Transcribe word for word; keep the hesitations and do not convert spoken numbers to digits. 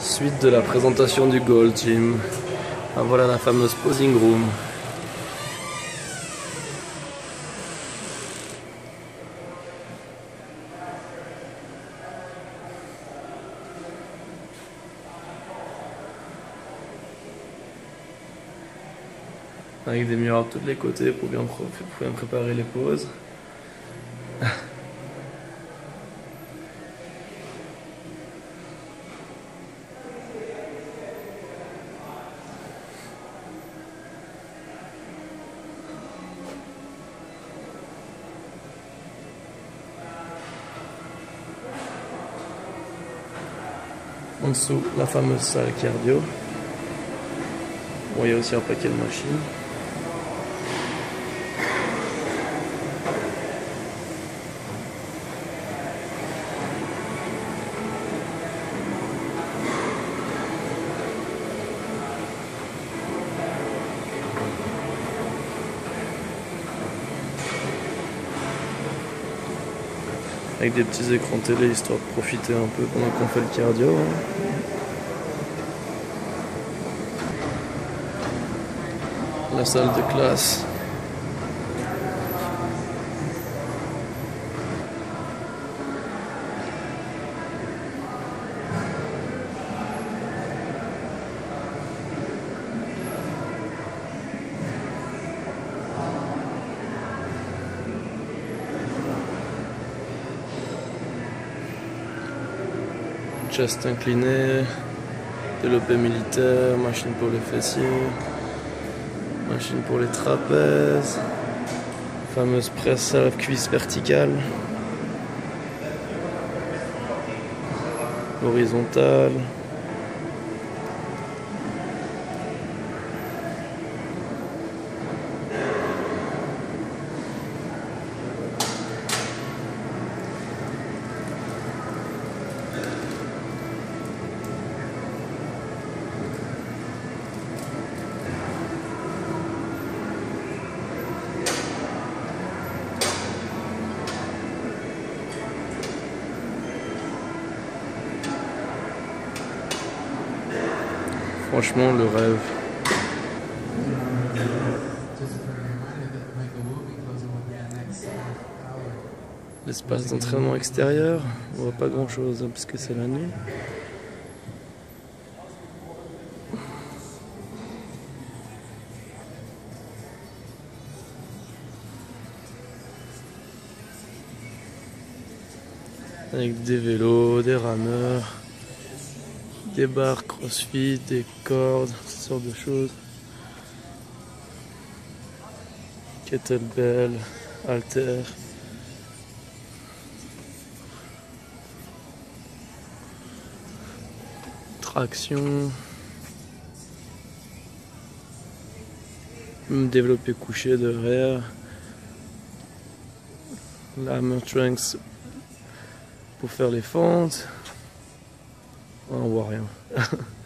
Suite de la présentation du Gold Gym. Ah, voilà la fameuse posing room. Avec des miroirs de tous les côtés pour bien, pour bien préparer les poses. En dessous, la fameuse salle cardio. Bon, il y a aussi un paquet de machines. Avec des petits écrans télé histoire de profiter un peu pendant qu'on fait le cardio. Hein. La salle de classe. Chest incliné, développé militaire, machine pour les fessiers, machine pour les trapèzes, fameuse presse à la cuisse verticale, horizontale. Franchement, le rêve. L'espace d'entraînement extérieur, on voit pas grand chose hein, puisque c'est la nuit. Avec des vélos, des rameurs, des barres crossfit, des cordes, toutes sortes de choses. Kettlebell, haltères. Traction. Développé couché derrière. La hammer trunks pour faire les fentes. On voit rien.